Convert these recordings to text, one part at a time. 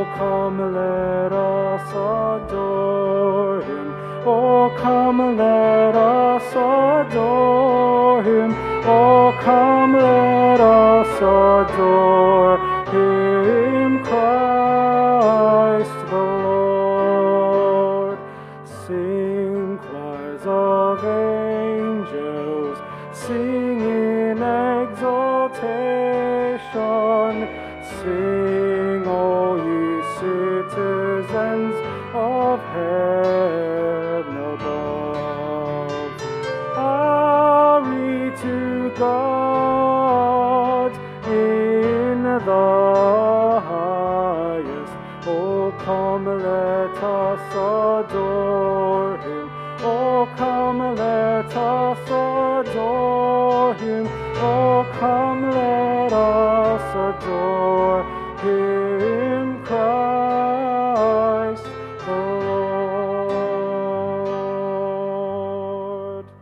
Oh, come, let us adore him. Oh, come, let us adore him. Oh, come, let us adore him, Christ the Lord. Sing choirs of angels, sing in exaltation. Sing, O ye citizens of heaven above. Glory to God in the highest. Oh, come, let us adore him. Oh, come, let us adore him. Oh, come, let us adore him, Christ the Lord.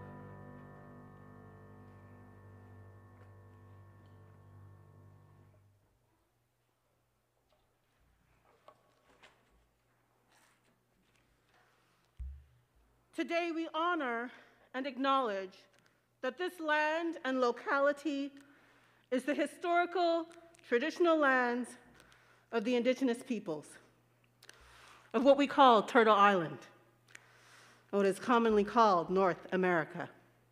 Today we honor and acknowledge that this land and locality is the historical, traditional lands of the Indigenous peoples, of what we call Turtle Island, or what is commonly called North America.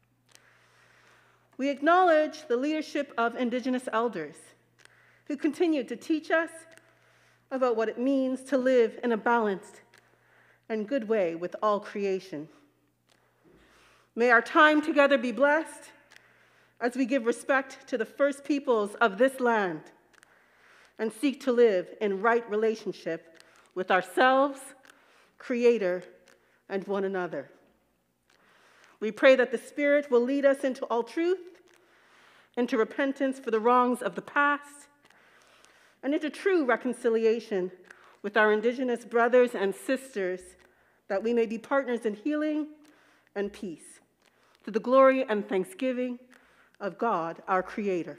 We acknowledge the leadership of Indigenous elders who continue to teach us about what it means to live in a balanced and good way with all creation. May our time together be blessed as we give respect to the first peoples of this land and seek to live in right relationship with ourselves, Creator, and one another. We pray that the Spirit will lead us into all truth, into repentance for the wrongs of the past, and into true reconciliation with our Indigenous brothers and sisters, that we may be partners in healing and peace, to the glory and thanksgiving of God, our Creator.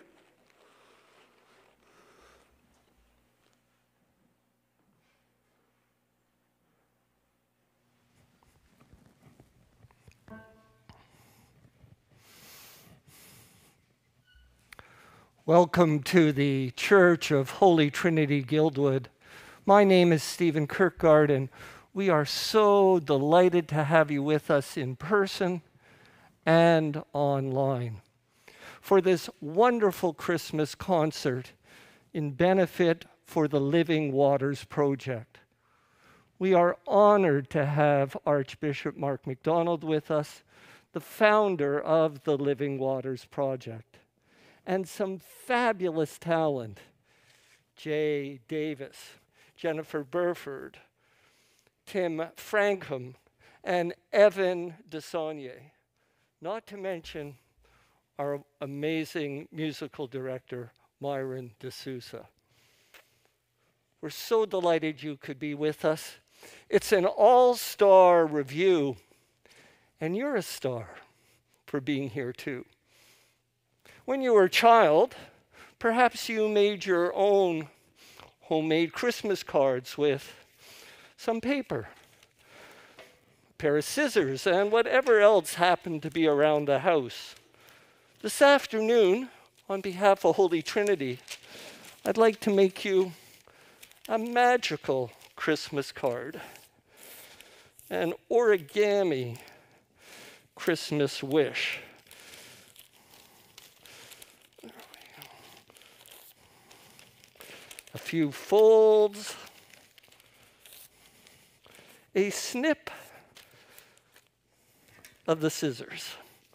Welcome to the Church of Holy Trinity Guildwood. My name is Stephen Kirkgard, and we are so delighted to have you with us in person and online for this wonderful Christmas concert in benefit for the Living Waters Project. We are honored to have Archbishop Macdonald with us, the founder of the Living Waters Project, and some fabulous talent: Jay Davis, Jennifer Burford, Tim Frankham, and Evan DeSaulnier, not to mention our amazing musical director, Myron de Souza. We're so delighted you could be with us. It's an all-star review, and you're a star for being here too. When you were a child, perhaps you made your own homemade Christmas cards with some paper, a pair of scissors, and whatever else happened to be around the house. This afternoon, on behalf of Holy Trinity, I'd like to make you a magical Christmas card, an origami Christmas wish. A few folds, a snip of the scissors.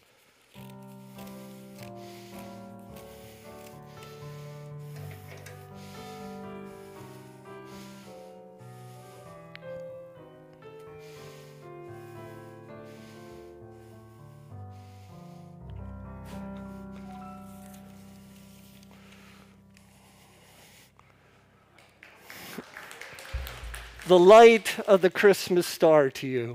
The light of the Christmas star to you,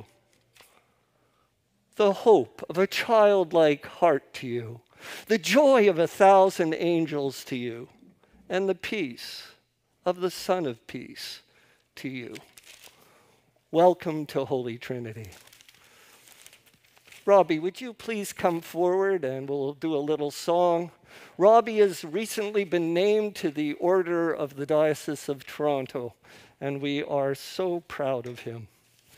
the hope of a childlike heart to you, the joy of 1,000 angels to you, and the peace of the Son of Peace to you. Welcome to Holy Trinity. Robbie, would you please come forward and we'll do a little song. Robbie has recently been named to the Order of the Diocese of Toronto, and we are so proud of him.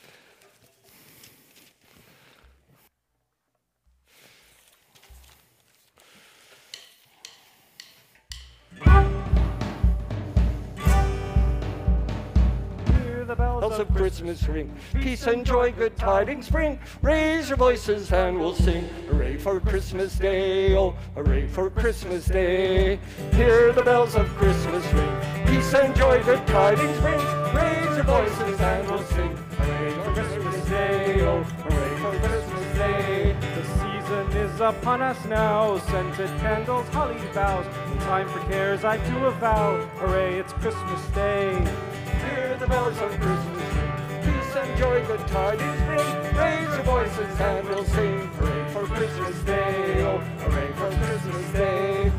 The bells of Christmas ring, peace and joy, good tidings bring. Raise your voices and we'll sing. Hooray for Christmas Day, oh, hooray for Christmas Day. Hear the bells of Christmas ring, peace and joy, good tidings bring. Raise your voices and we'll sing. Hooray for Christmas Day, oh, hooray for Christmas Day. The season is upon us now, scented candles, holly boughs. In time for cares I do avow, hooray, it's Christmas Day. Hear the bells of Christmas ring, peace and joy, good tidings bring. Raise your voices and we'll sing. Hooray for Christmas Day, oh, hooray for Christmas Day.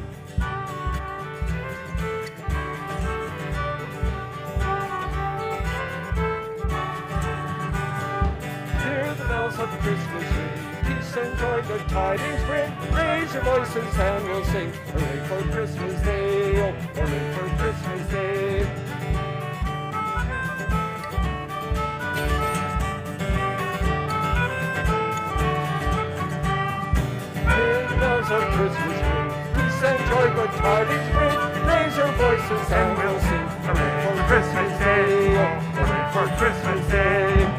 Hear the bells of Christmas ring, peace and joy, good tidings bring. Raise your voices and we'll sing. Hooray for Christmas Day, oh, hooray for Christmas Day. Of Christmas ring, peace and joy, good tidings bring. Raise your voices and we'll sing. Hooray for Christmas Day, oh, hooray for Christmas Day.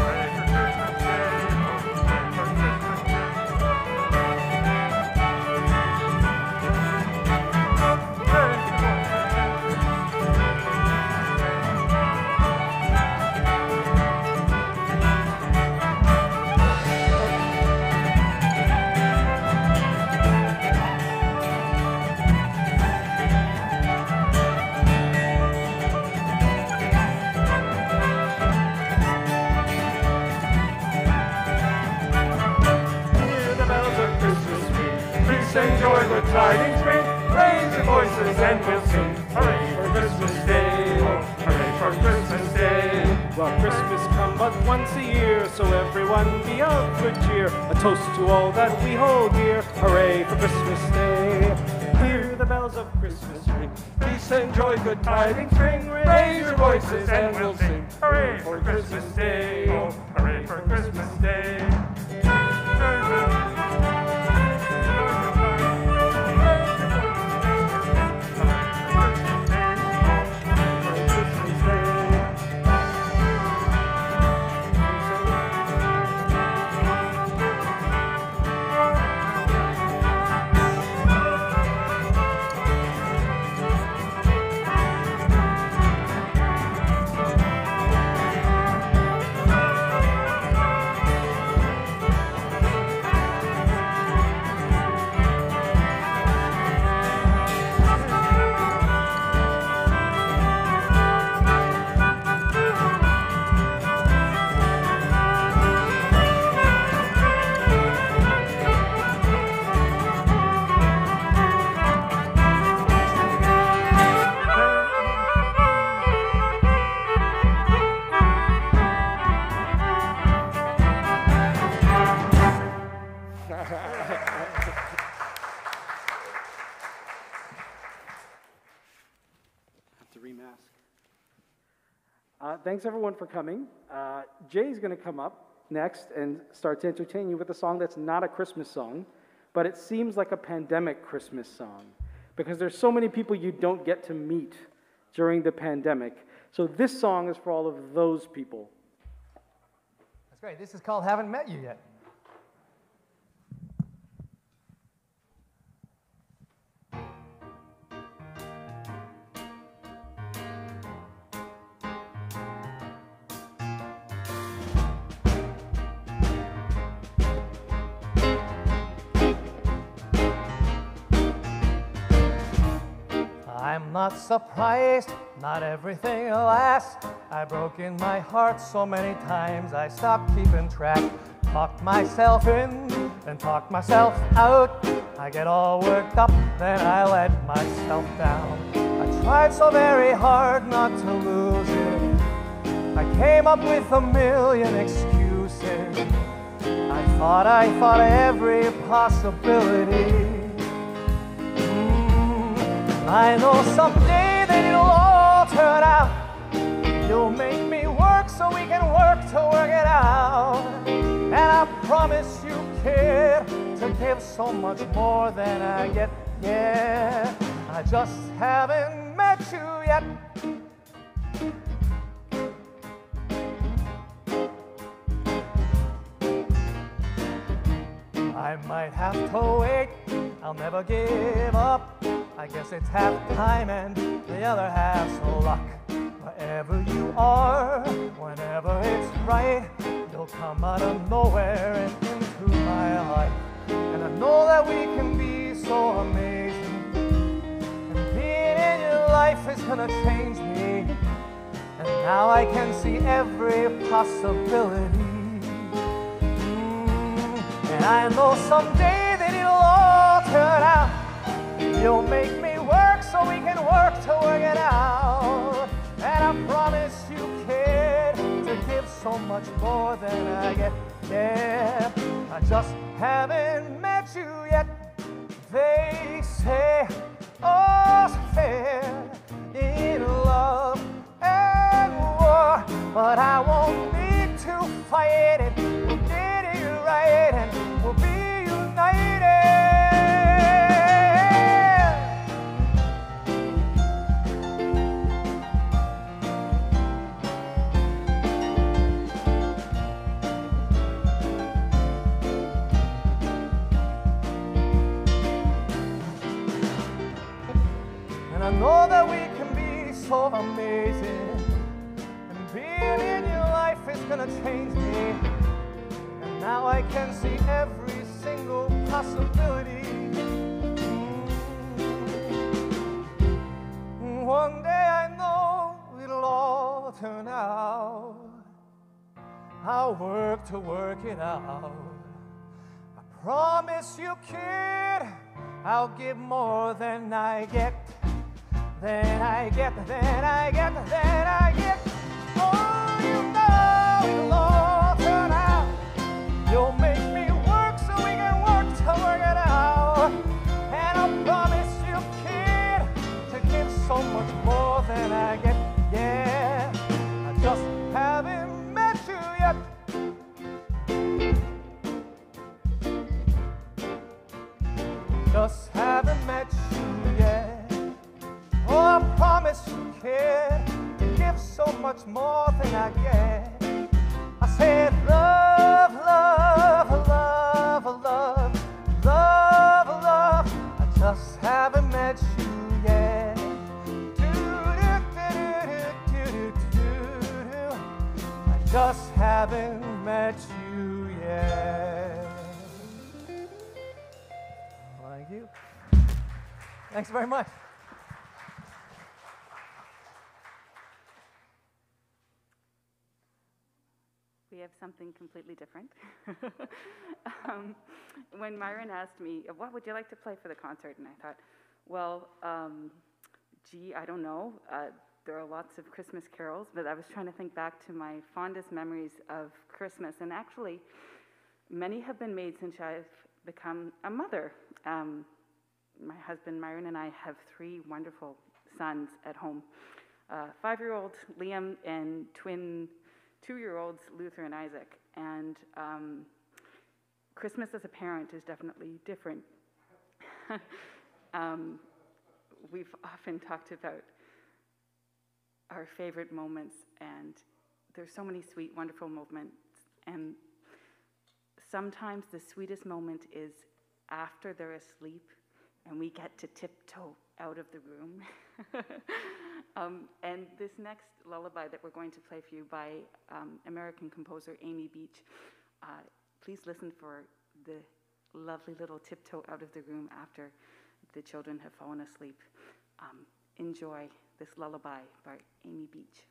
Good tidings bring, raise your voices and we'll sing. Hooray for Christmas Day, oh, hooray for Christmas Day. Well, Christmas come but once a year, so everyone be of good cheer. A toast to all that we hold dear, hooray for Christmas Day. Hear the bells of Christmas ring, peace and joy, good tidings bring. Raise your voices and we'll sing. Hooray for Christmas Day, oh, hooray for Christmas Day. Thanks everyone for coming. Jay's going to come up next and start to entertain you with a song that's not a Christmas song, but it seems like a pandemic Christmas song because there's so many people you don't get to meet during the pandemic. So this song is for all of those people. That's great. This is called Haven't Met You Yet. I'm not surprised, not everything lasts. I've broken my heart so many times I stopped keeping track. Talked myself in and talked myself out. I get all worked up, then I let myself down. I tried so very hard not to lose it. I came up with a million excuses. I thought every possibility. I know someday that it'll all turn out. You'll make me work so we can work to work it out. And I promise you, kid, to give so much more than I get. Yeah, I just haven't met you yet. I might have to wait, I'll never give up. I guess it's half time and the other half's luck. Wherever you are, whenever it's right, you'll come out of nowhere and into my life. And I know that we can be so amazing. And being in your life is gonna change me. And now I can see every possibility. And I know someday that it'll all turn out. You'll make me work so we can work to work it out. And I promise you, kid, to give so much more than I get. Yeah, I just haven't met you yet. They say all's fair in love and war, but I won't need to fight it. We'll get it right and we'll be united. I know that we can be so amazing, and being in your life is gonna change me. And now I can see every single possibility. One day I know it'll all turn out. I'll work to work it out. I promise you, kid, I'll give more than I get. Then I get. Oh, you know it'll all turn out. You'll make me work so we can work to work it out. And I promise you, kid, to give so much more than I get. Yeah, I just haven't met you yet. Just haven't met you yet. Oh, I promise you, kid, to give so much more than I get. I said love, love, love, love, love, love. I just haven't met you yet. I just haven't met you yet. Thank you. Thanks very much. We have something completely different. When Myron asked me, what would you like to play for the concert? And I thought, well, gee, I don't know. There are lots of Christmas carols, but I was trying to think back to my fondest memories of Christmas. And actually, many have been made since I've become a mother. My husband, Myron, and I have 3 wonderful sons at home. 5-year-old Liam and twin 2-year-olds, Luther and Isaac. And Christmas as a parent is definitely different. We've often talked about our favorite moments, and there's so many sweet, wonderful moments. And sometimes the sweetest moment is after they're asleep and we get to tiptoe out of the room. And this next lullaby that we're going to play for you by American composer Amy Beach, please listen for the lovely little tiptoe out of the room after the children have fallen asleep. Enjoy this lullaby by Amy Beach.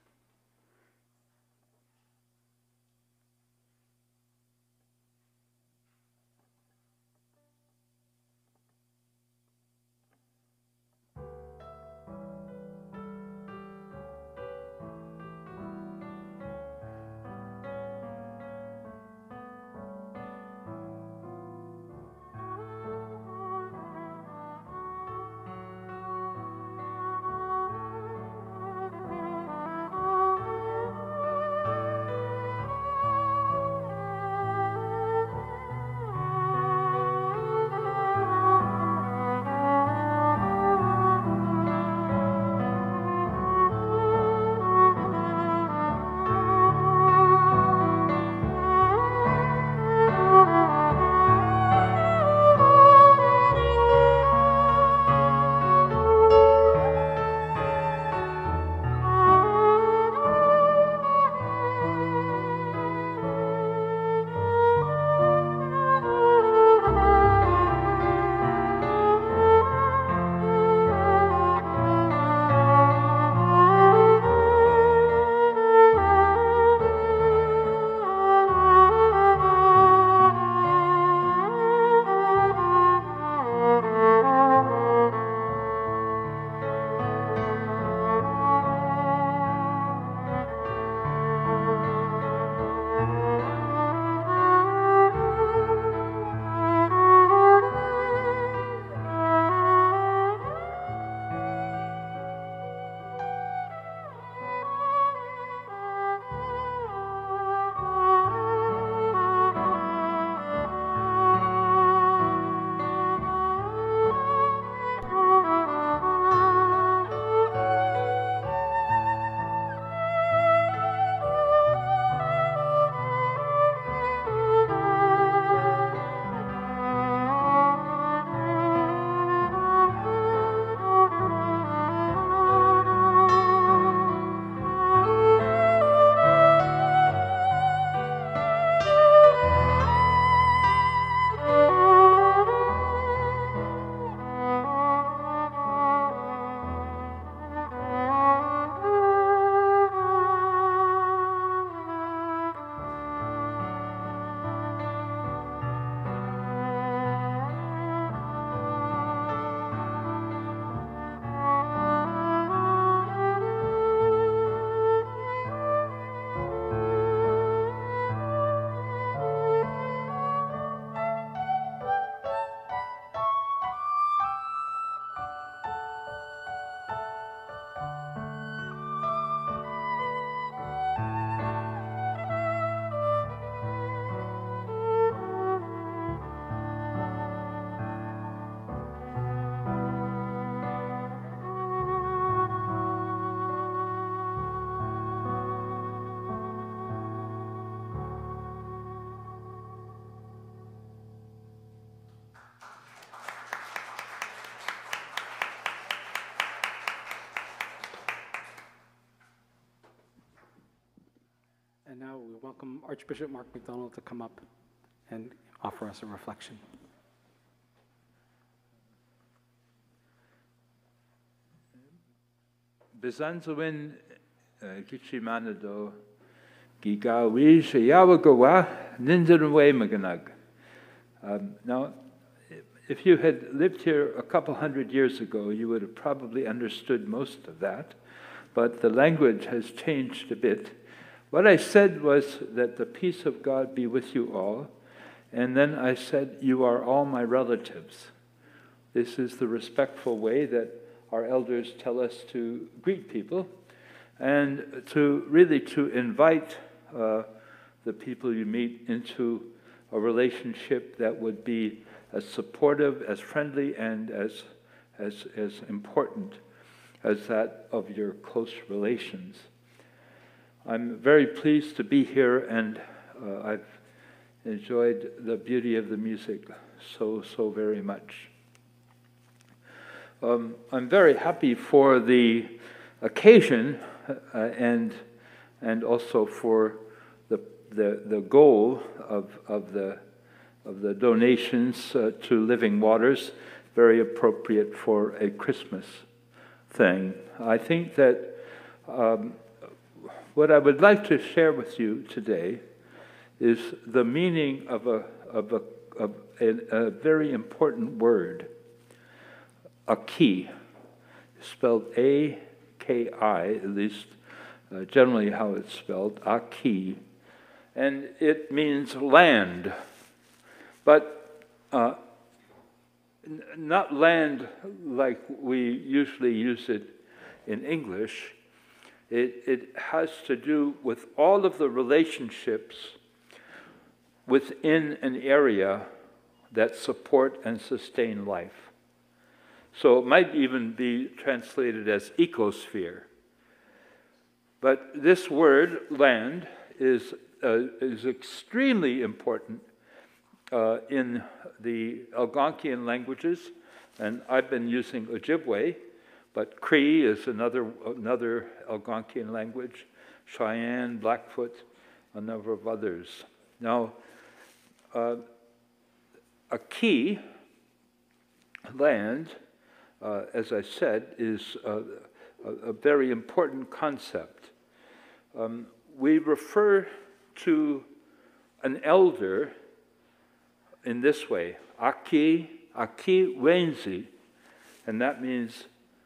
And now we welcome Archbishop Mark Macdonald to come up and offer us a reflection. Bezanzawin Kichimanado Gigawi Shayawagawa Ninjanaway Maganag. Now, if you had lived here a couple hundred years ago, you would have probably understood most of that, but the language has changed a bit. What I said was that the peace of God be with you all, and then I said, you are all my relatives. This is the respectful way that our elders tell us to greet people, and to invite the people you meet into a relationship that would be as supportive, as friendly, and as important as that of your close relations. I'm very pleased to be here, and I've enjoyed the beauty of the music so very much. I'm very happy for the occasion and also for the goal of the donations to Living Waters, very appropriate for a Christmas thing. I think that what I would like to share with you today is the meaning of a very important word, Aki, spelled A-K-I, at least generally how it's spelled, Aki, and it means land, but not land like we usually use it in English. It has to do with all of the relationships within an area that support and sustain life. So it might even be translated as ecosphere. But this word, land, is extremely important in the Algonquian languages, and I've been using Ojibwe, but Cree is another Algonquian language, Cheyenne, Blackfoot, a number of others. Now, a key, land, as I said, is a very important concept. We refer to an elder in this way, Aki Wenzi, and that means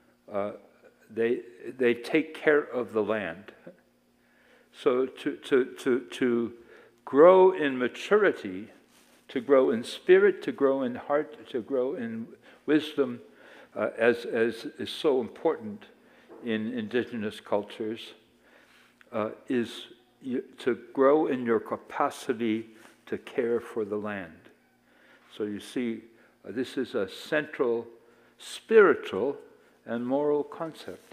they take care of the land. So to grow in maturity, to grow in spirit, to grow in heart, to grow in wisdom, as is so important in indigenous cultures, is to grow in your capacity to care for the land. So you see, this is a central spiritual and moral concept.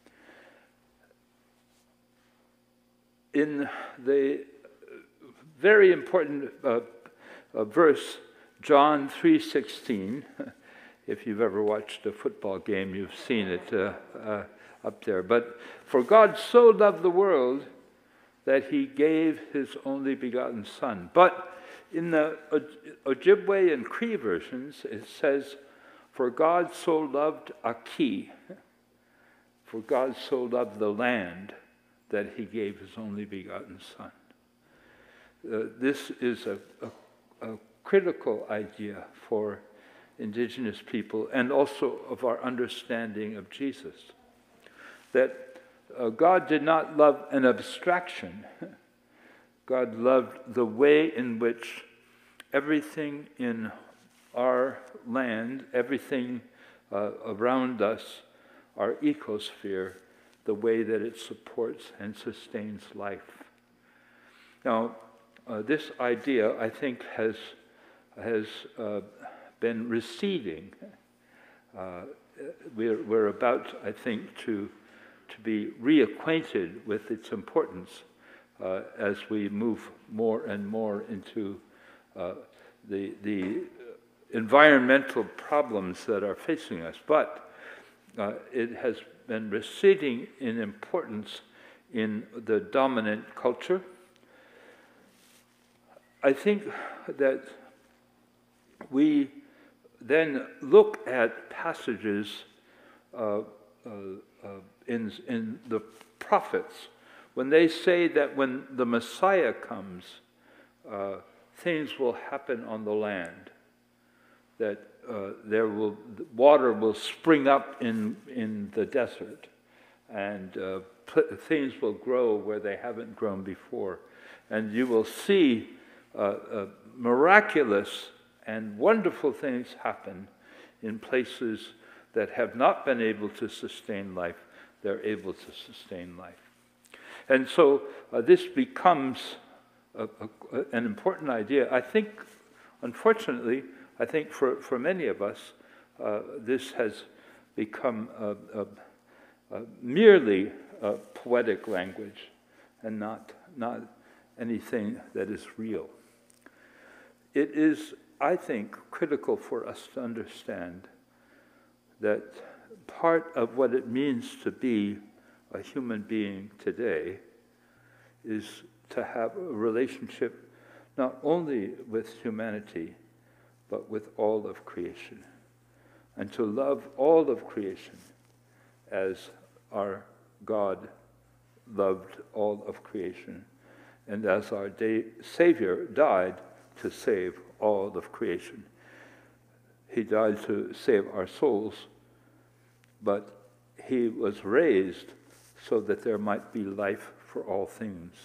In the very important verse, John 3:16, if you've ever watched a football game, you've seen it up there. But for God so loved the world that he gave his only begotten Son. But in the Ojibwe and Cree versions, it says, for God so loved Aki, for God so loved the land that he gave his only begotten Son. This is a critical idea for Indigenous people and also of our understanding of Jesus. That God did not love an abstraction. God loved the way in which everything in our land, everything around us, our ecosphere, the way that it supports and sustains life. Now, this idea, I think, has been receding. We're about, I think, to be reacquainted with its importance as we move more and more into the environmental problems that are facing us. But it has been receding in importance in the dominant culture, I think that we then look at passages in the prophets when they say that when the Messiah comes, things will happen on the land, that water will spring up in the desert, and things will grow where they haven't grown before, and you will see miraculous and wonderful things happen in places that have not been able to sustain life. They're able to sustain life. And so this becomes an important idea. I think, unfortunately, for many of us, this has become merely poetic language and not anything that is real. It is, I think, critical for us to understand that part of what it means to be a human being today is to have a relationship not only with humanity, but with all of creation, and to love all of creation as our God loved all of creation, and as our Savior died to save all of creation. He died to save our souls, but he was raised so that there might be life for all things.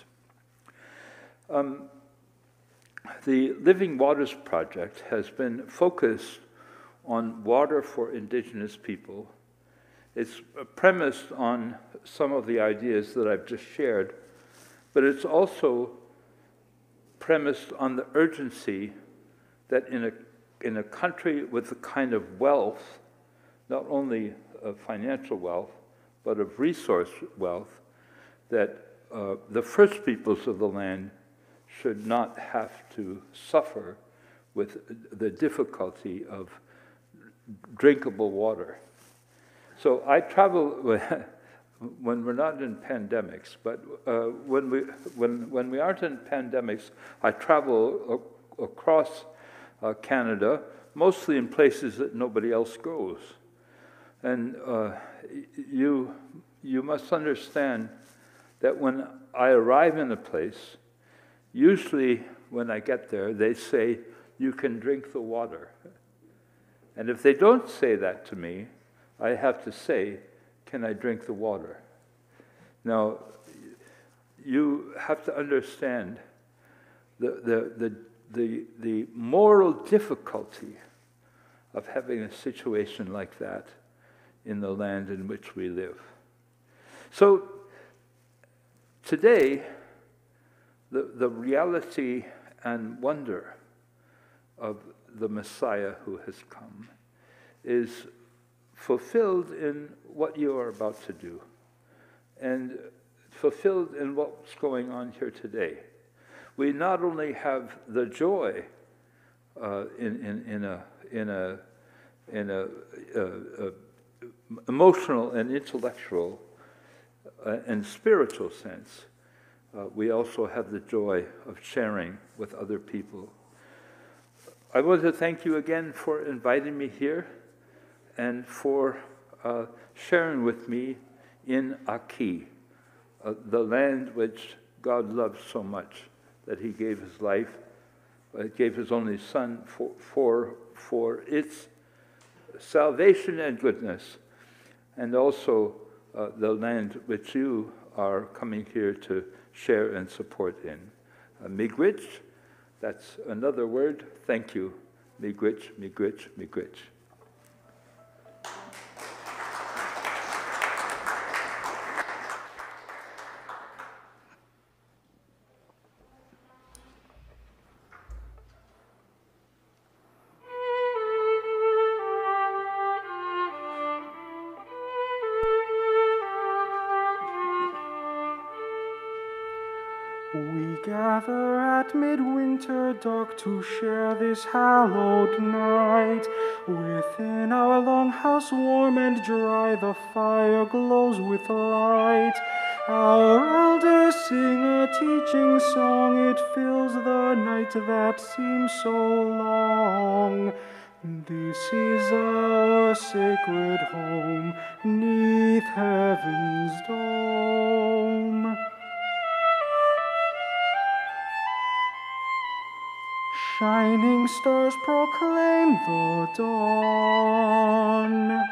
The Living Waters Project has been focused on water for Indigenous people. It's premised on some of the ideas that I've just shared, but it's also premised on the urgency that in a country with the kind of wealth, not only of financial wealth, but of resource wealth, that the first peoples of the land should not have to suffer with the difficulty of drinkable water. So I travel when we're not in pandemics, but when we aren't in pandemics, I travel across Canada, mostly in places that nobody else goes. And you must understand that when I arrive in a place, usually when I get there, they say, "You can drink the water." And if they don't say that to me, I have to say, "Can I drink the water?" Now, you have to understand the moral difficulty of having a situation like that in the land in which we live. So today, the reality and wonder of the Messiah who has come is fulfilled in what you are about to do, and fulfilled in what's going on here today. We not only have the joy in a emotional and intellectual and spiritual sense, we also have the joy of sharing with other people. I want to thank you again for inviting me here and for sharing with me in Aki, the land which God loves so much that he gave his life, gave his only son for its salvation and goodness, and also the land which you are coming here to share and support in. Miigwech, that's another word. Thank you. Miigwech, miigwech, miigwech. We gather at midwinter dark to share this hallowed night. Within our long house warm and dry, the fire glows with light. Our elders to sing a teaching song. It fills the night that seems so long. This is our sacred home, 'neath heaven's dome. Shining stars proclaim the dawn.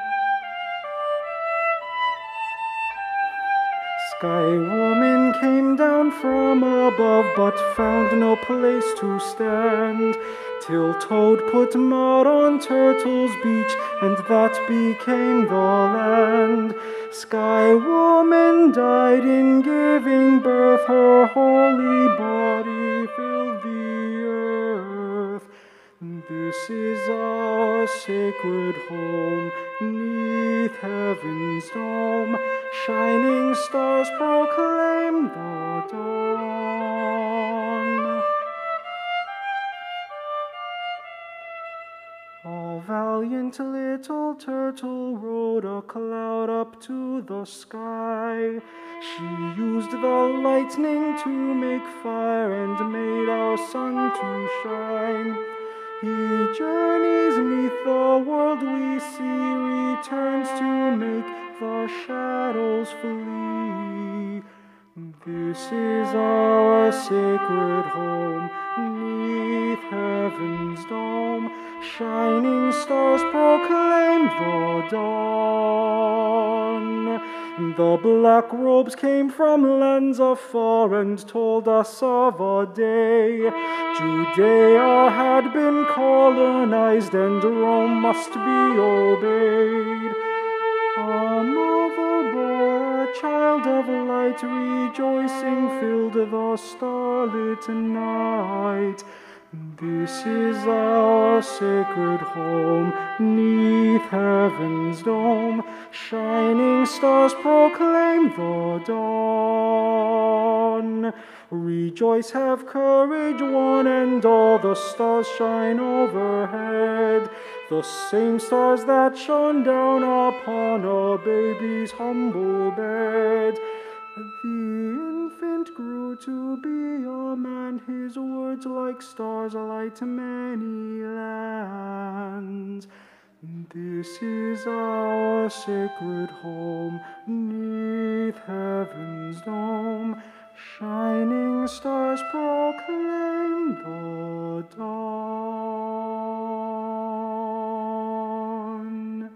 Sky woman came down from above, but found no place to stand, till Toad put mud on Turtle's beach, and that became the land. Sky woman died in giving birth, her holy body filled the earth. This is our sacred home, 'neath heaven's dome. Shining stars proclaim the dawn. A valiant little turtle rode a cloud up to the sky. She used the lightning to make fire and made our sun to shine. He journeys 'neath the world we see, returns to make the shadows flee. This is our sacred home, 'neath heaven's dome. Shining stars proclaim the dawn. The black robes came from lands afar and told us of a day. Judea had been colonized and Rome must be obeyed. A mother bore a child of light, rejoicing filled the starlit night. This is our sacred home, 'neath heaven's dome. Shining stars proclaim the dawn. Rejoice, have courage, one and all, the stars shine overhead. The same stars that shone down upon a baby's humble bed. The infant grew to be a man, his words like stars light many lands. This is our sacred home, 'neath heaven's dome. Shining stars proclaim the dawn.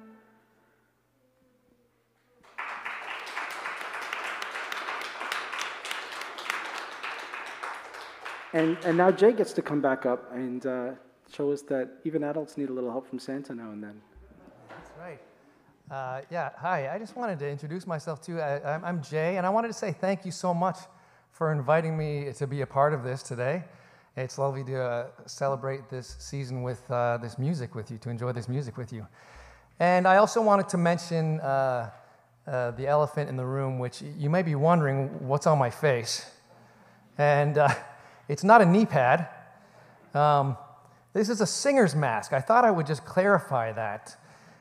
And now Jay gets to come back up and show us that even adults need a little help from Santa now and then. That's right. Hi. I just wanted to introduce myself too. I'm Jay, and I wanted to say thank you so much for inviting me to be a part of this today. It's lovely to celebrate this season with this music with you, to enjoy this music with you. And I also wanted to mention the elephant in the room, which you may be wondering what's on my face. And it's not a knee pad. This is a singer's mask. I thought I would just clarify that.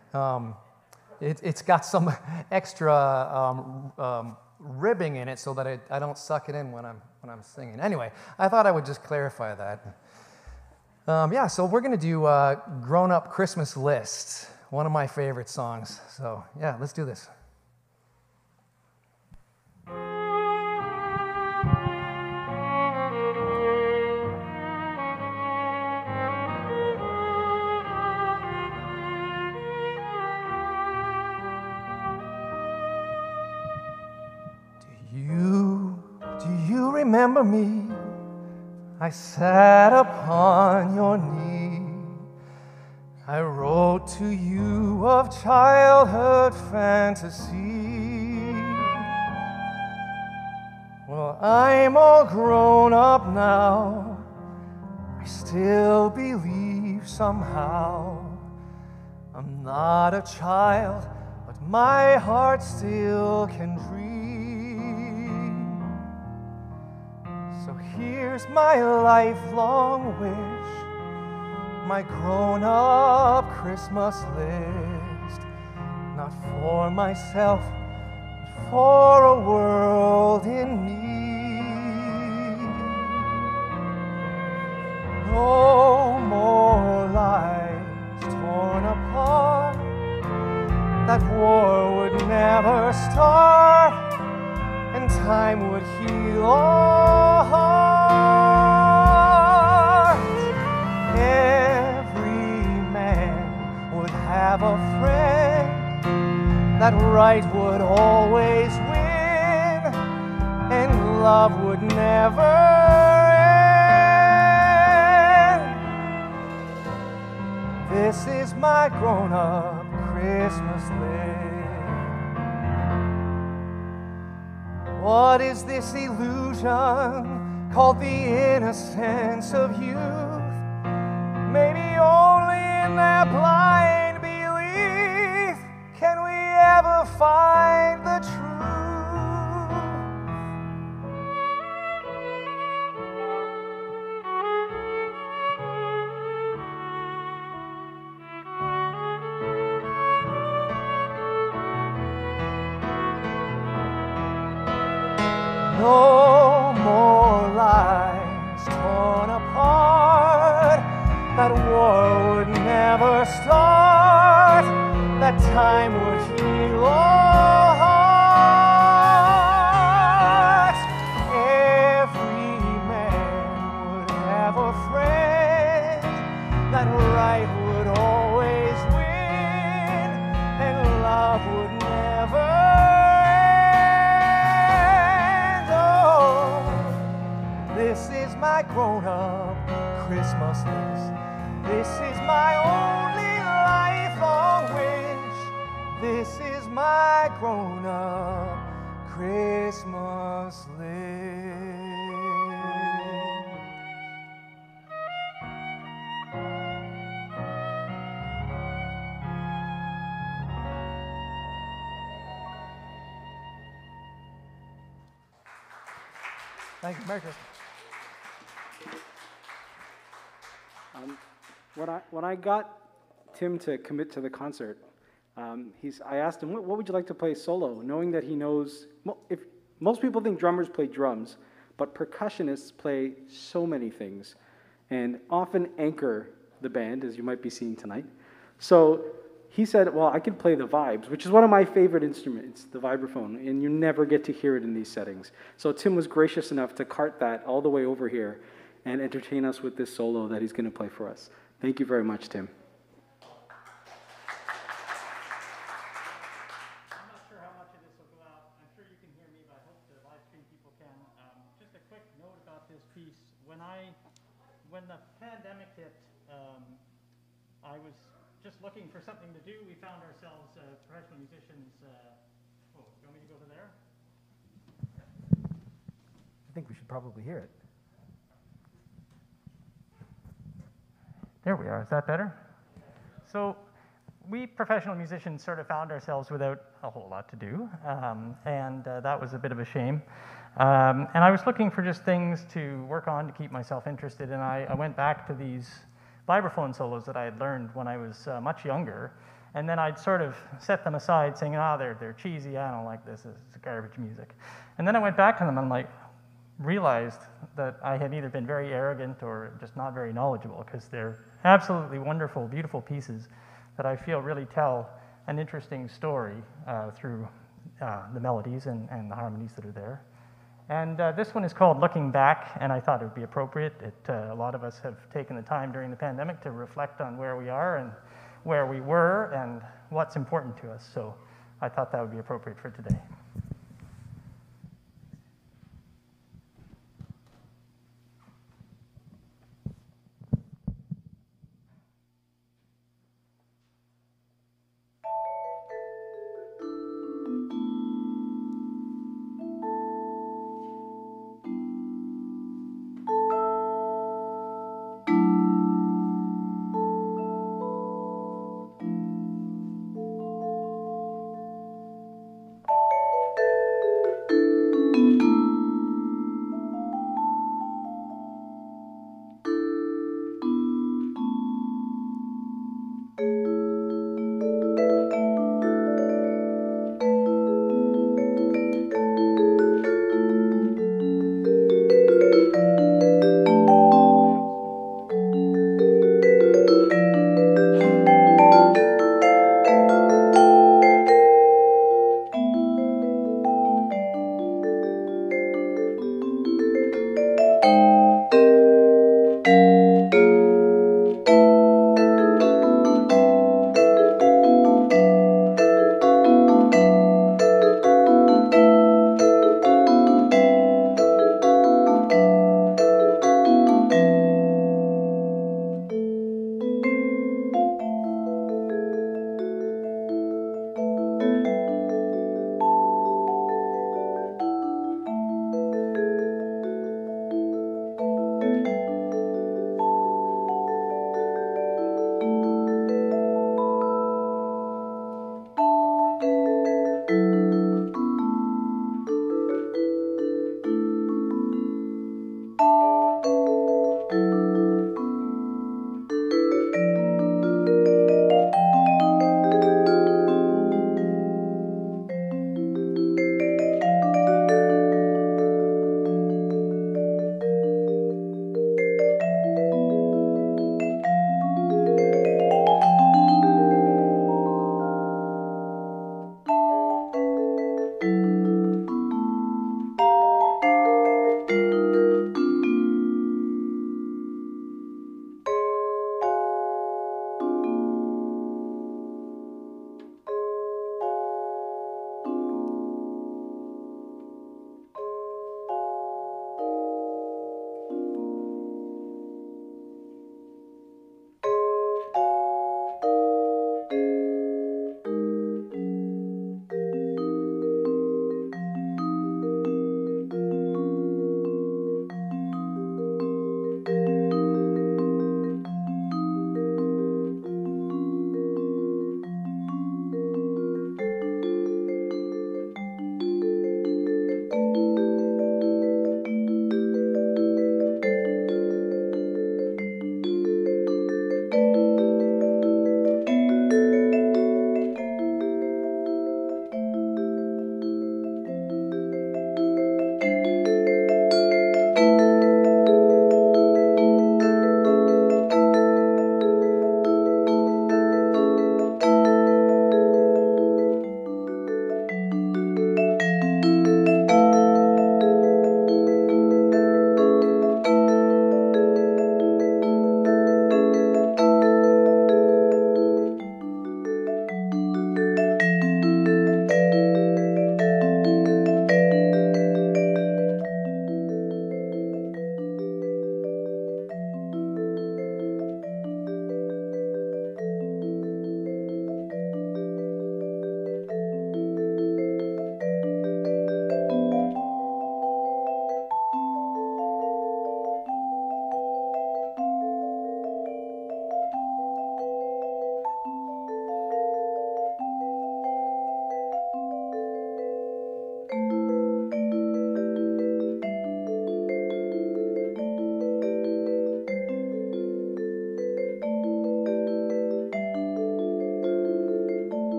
It's got some extra ribbing in it so that I don't suck it in when I'm singing. Anyway, I thought I would just clarify that. So we're going to do Grown Up Christmas List, one of my favorite songs. So yeah, let's do this. Remember me, I sat upon your knee. I wrote to you of childhood fantasy. Well, I'm all grown up now. I still believe somehow I'm not a child, but my heart still can dream. Here's my lifelong wish, my grown-up Christmas list, not for myself, but for a world in need. time would heal all hearts. Every man would have a friend, that right would always win, and love would never end. This is my grown-up Christmas list. What is this illusion called the innocence of youth? Maybe only in their blind belief can we ever find the truth. No more lives torn apart, that war would never start, that time would heal all hearts. Every man would have a friend, that right would always win, and love would never end. Oh, this is my grown-up Christmas list. This is my only lifelong wish. This is my grown-up Christmas list. Thank you, Merry Christmas. When I got Tim to commit to the concert, I asked him, what would you like to play solo? Knowing that he knows, if most people think drummers play drums, but percussionists play so many things and often anchor the band, as you might be seeing tonight. So he said, well, I could play the vibes, which is one of my favorite instruments, the vibraphone, and you never get to hear it in these settings. So Tim was gracious enough to cart that all the way over here and entertain us with this solo that he's going to play for us. Thank you very much, Tim. I'm not sure how much of this will go out. I'm sure you can hear me, but I hope the live stream people can. Just a quick note about this piece. When the pandemic hit, I was just looking for something to do. We found ourselves professional musicians. Do you want me to go over there? I think we should probably hear it. There we are. Is that better? So we professional musicians sort of found ourselves without a whole lot to do, and that was a bit of a shame. And I was looking for just things to work on to keep myself interested, and I went back to these vibraphone solos that I had learned when I was much younger, and then I'd sort of set them aside saying, they're cheesy, I don't like this, it's garbage music. And then I went back to them and realized that I had either been very arrogant or just not very knowledgeable, because they're absolutely wonderful, beautiful pieces that I feel really tell an interesting story through the melodies and the harmonies that are there. And this one is called Looking Back, and I thought it would be appropriate. A lot of us have taken the time during the pandemic to reflect on where we are and where we were and what's important to us, so I thought that would be appropriate for today.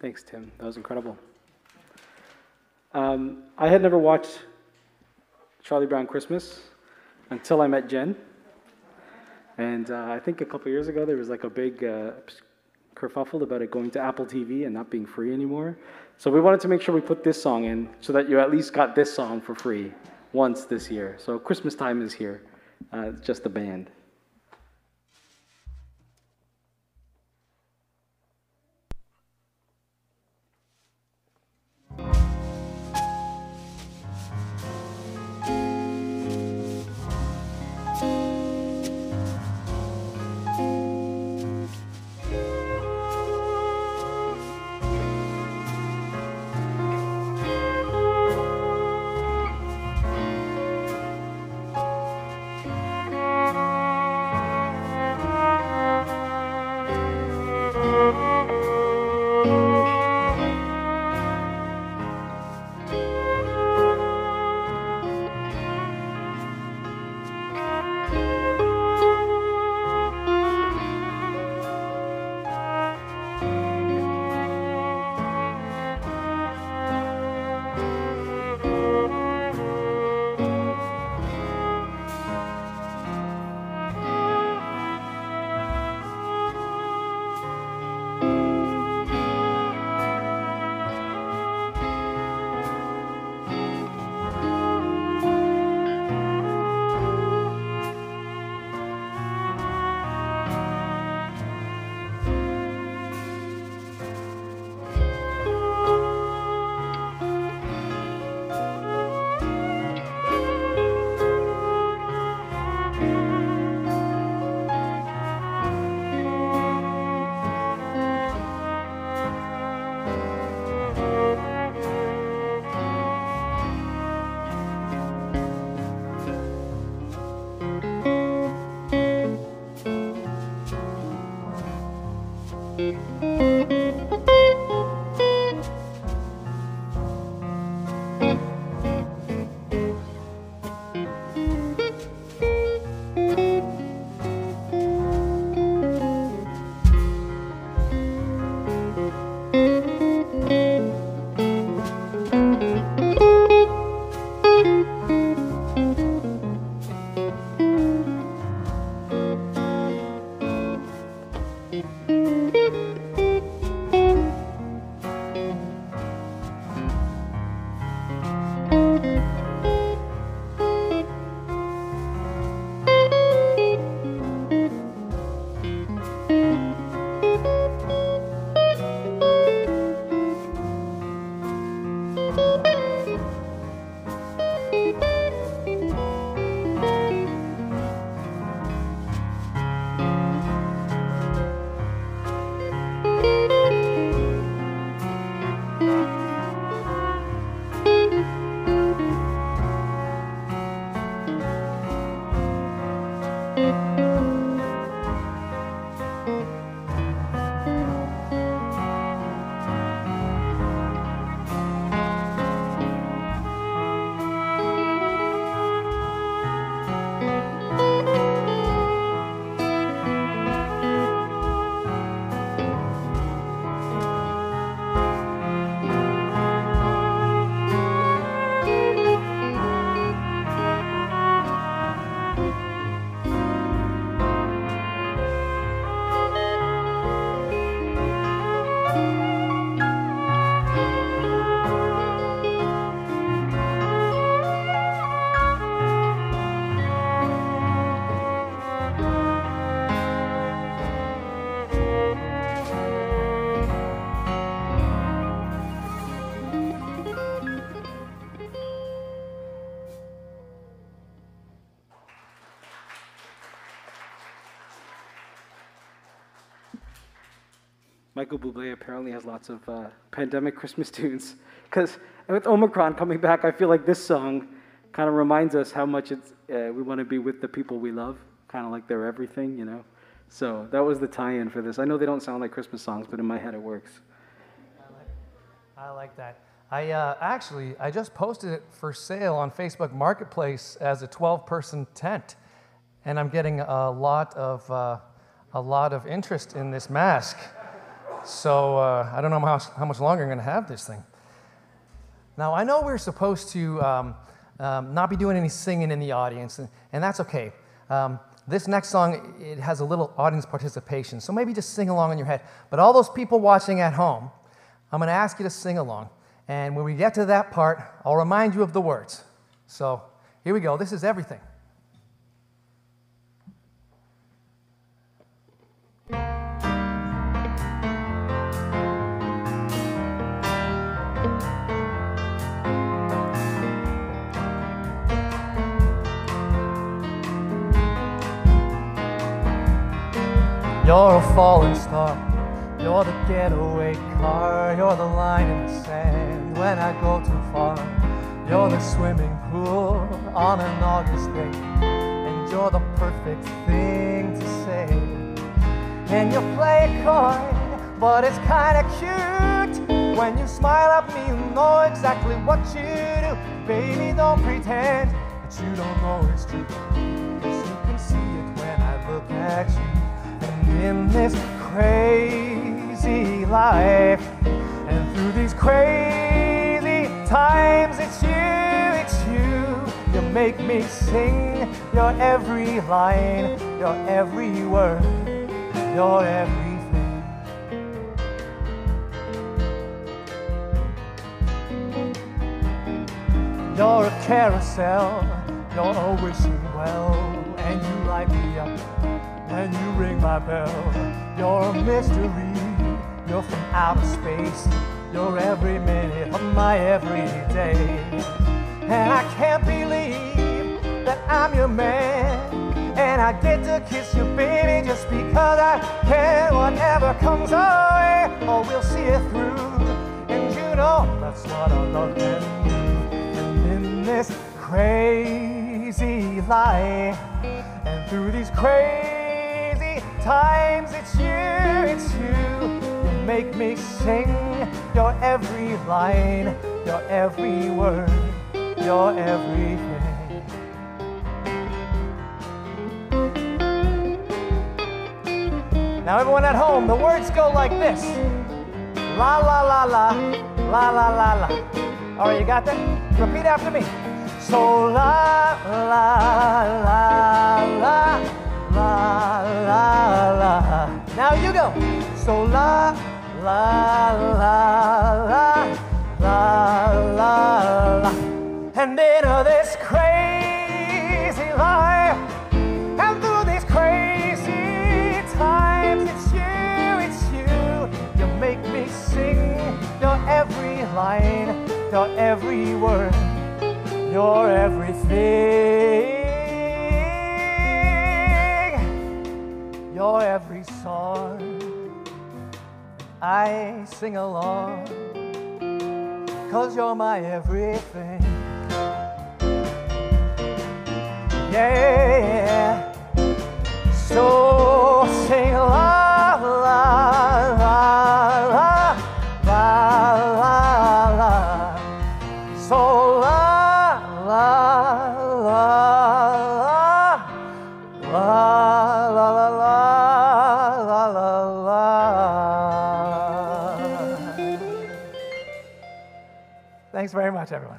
Thanks, Tim. That was incredible. I had never watched Charlie Brown Christmas until I met Jen. And I think a couple years ago there was like a big kerfuffle about it going to Apple TV and not being free anymore. So we wanted to make sure we put this song in so that you at least got this song for free once this year. So Christmas time is here. It's just the band. Michael Bublé apparently has lots of pandemic Christmas tunes. Because with Omicron coming back, I feel like this song kind of reminds us how much we want to be with the people we love, kind of like they're everything, you know? So that was the tie-in for this. I know they don't sound like Christmas songs, but in my head it works. I like that. I just posted it for sale on Facebook Marketplace as a 12-person tent, and I'm getting a lot of interest in this mask. So I don't know how much longer I'm going to have this thing. Now, I know we're supposed to not be doing any singing in the audience, and that's okay. This next song, it has a little audience participation, so maybe just sing along in your head. But all those people watching at home, I'm going to ask you to sing along. And when we get to that part, I'll remind you of the words. So here we go. This is everything. You're a falling star, you're the getaway car, you're the line in the sand when I go too far. You're the swimming pool on an August day, and you're the perfect thing to say. And you play it coy, but it's kinda cute. When you smile at me, you know exactly what you do. Baby, don't pretend that you don't know it's true, 'cause you can see it when I look at you. And in this crazy life, and through these crazy times, it's you, you make me sing your every line, your every word, your everything. You're a carousel, you're a wishing well, and you light me up when you ring my bell. You're a mystery, you're from outer space, you're every minute of my everyday. And I can't believe that I'm your man, and I get to kiss you, baby, just because I can. Whatever comes our way, oh, we'll see it through, and you know that's what I love can do. And in this crazy life, and through these crazy times, it's you, you make me sing your every line, your every word, your everything. Now everyone at home, the words go like this. La la la la, la la la la. All right, you got that? Repeat after me. So la la la la, la la la. Now you go. So la la la la, la la la. And into this crazy life, and through these crazy times, it's you, you make me sing your every line, your every word, your everything, your every song. I sing along, 'cause you're my everything. Yeah, so sing la la la la la la la. So la la la la la la la la la. Thanks very much, everyone.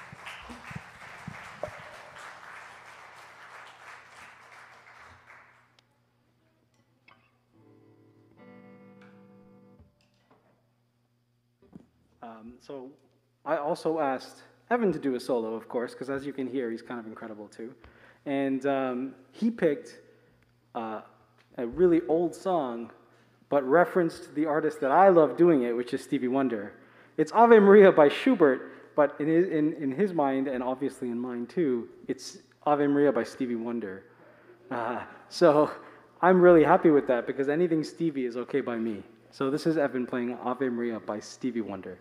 So I also asked Evan to do a solo, of course, because as you can hear, he's kind of incredible too. And he picked a really old song, but referenced the artist that I love doing it, which is Stevie Wonder. It's Ave Maria by Schubert, but in his mind, and obviously in mine too, it's Ave Maria by Stevie Wonder. So I'm really happy with that, because anything Stevie is okay by me. So this is Evan playing Ave Maria by Stevie Wonder.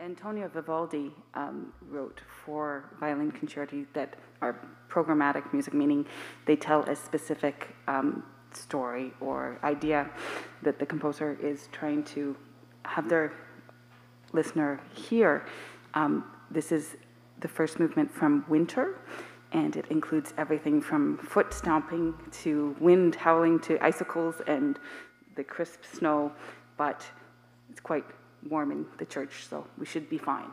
Antonio Vivaldi wrote 4 violin concerti that are programmatic music, meaning they tell a specific story or idea that the composer is trying to have their listener hear. This is the first movement from Winter, and it includes everything from foot stomping to wind howling to icicles and the crisp snow, but it's quite warm in the church, so we should be fine.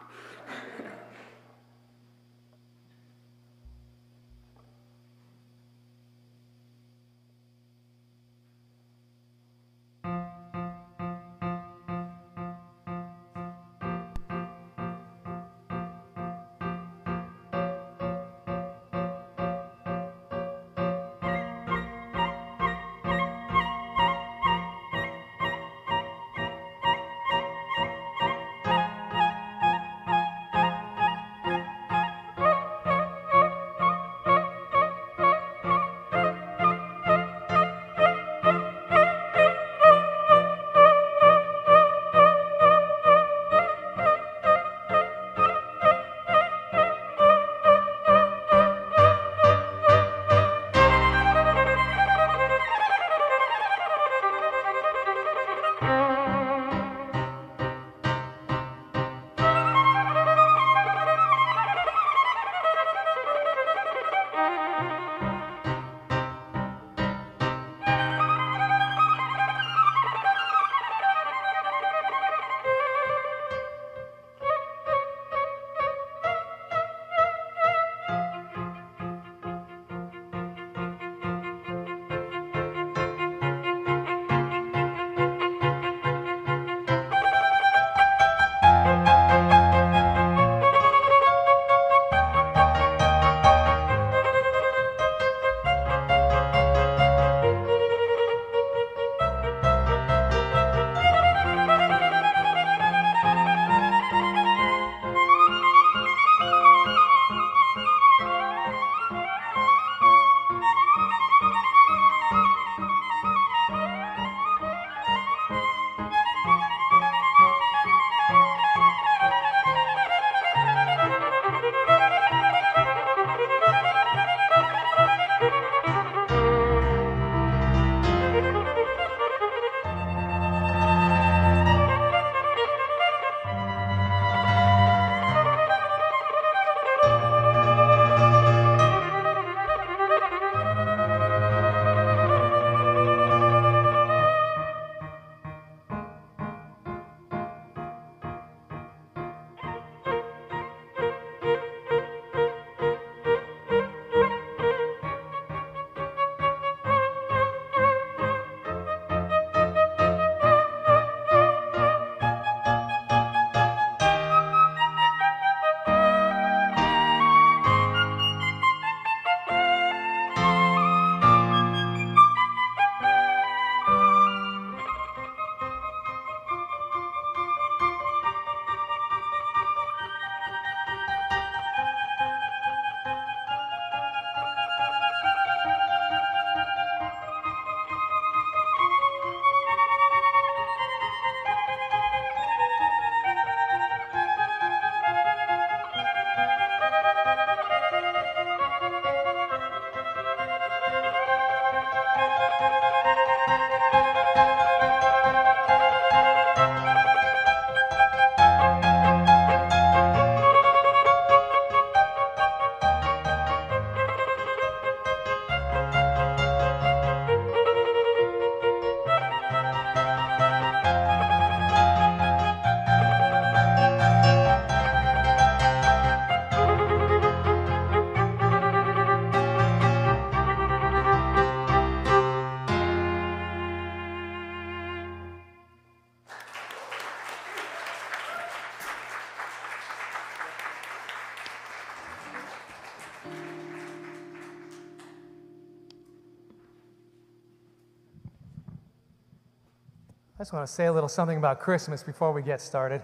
I just want to say a little something about Christmas before we get started.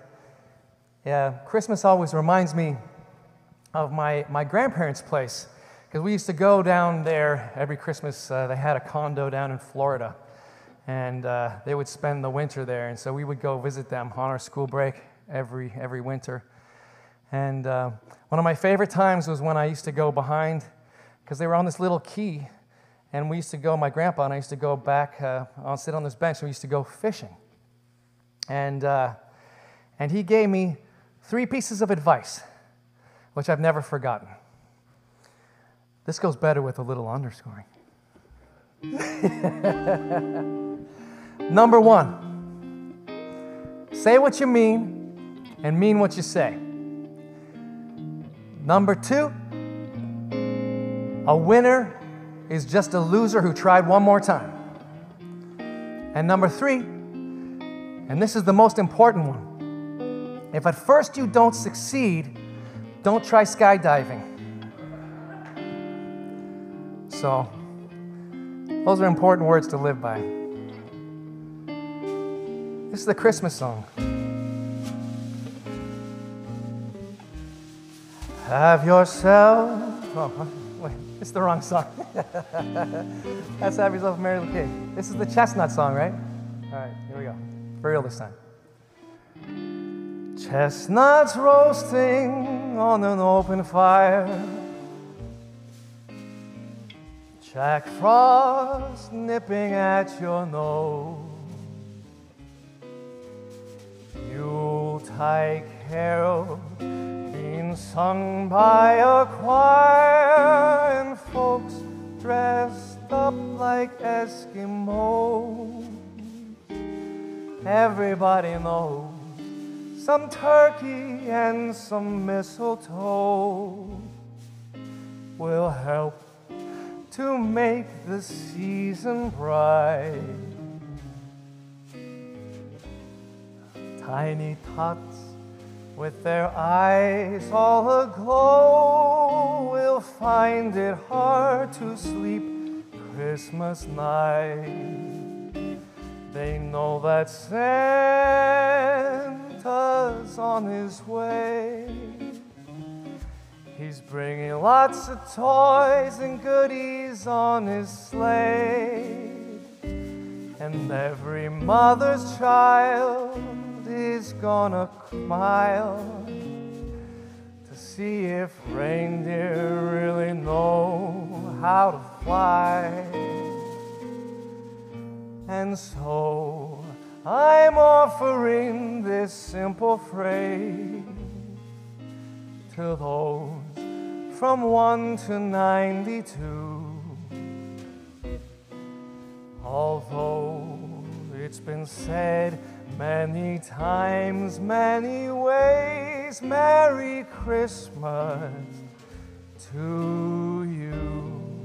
Yeah, Christmas always reminds me of my grandparents' place, because we used to go down there every Christmas. They had a condo down in Florida, and they would spend the winter there, and so we would go visit them on our school break. every winter. And one of my favorite times was when I used to go behind, because they were on this little quay, and we used to go, my grandpa and I used to go back, I'll sit on this bench, and we used to go fishing. And he gave me 3 pieces of advice, which I've never forgotten. This goes better with a little underscoring. Number 1, say what you mean and mean what you say. Number 2, a winner is just a loser who tried one more time. And number 3, and this is the most important one, if at first you don't succeed, don't try skydiving. So, those are important words to live by. This is the Christmas song. Have yourself... Oh, wait, it's the wrong song. That's Have Yourself a Merry Little Cake. This is the chestnut song, right? All right, here we go. For real this time. Chestnuts roasting on an open fire, Jack Frost nipping at your nose, Yuletide carol being sung by a choir, and folks dressed up like Eskimos. Everybody knows some turkey and some mistletoe will help to make the season bright. Tiny tots with their eyes all aglow will find it hard to sleep Christmas night. They know that Santa's on his way. He's bringing lots of toys and goodies on his sleigh. And every mother's child is gonna smile to see if reindeer really know how to fly. And so I'm offering this simple phrase to those from 1 to 92. Although it's been said many times, many ways, Merry Christmas to you.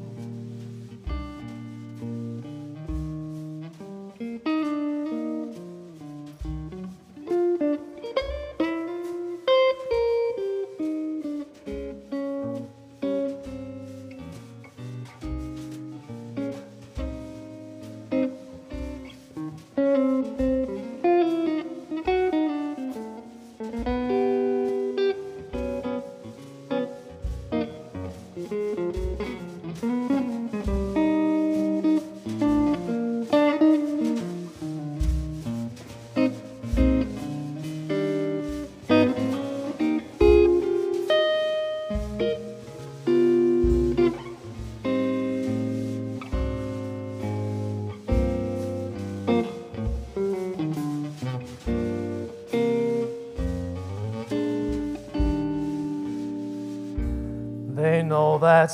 They know that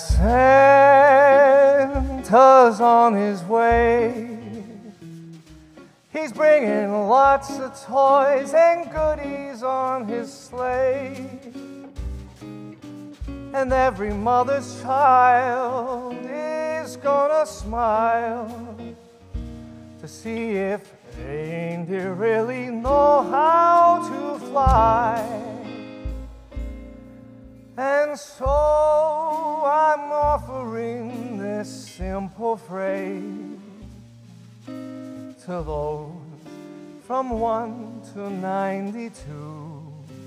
Santa's on his way. He's bringing lots of toys and goodies on his sleigh. And every mother's child is gonna smile to see if reindeer really know how to fly. And so I'm offering this simple phrase to those from 1 to 92.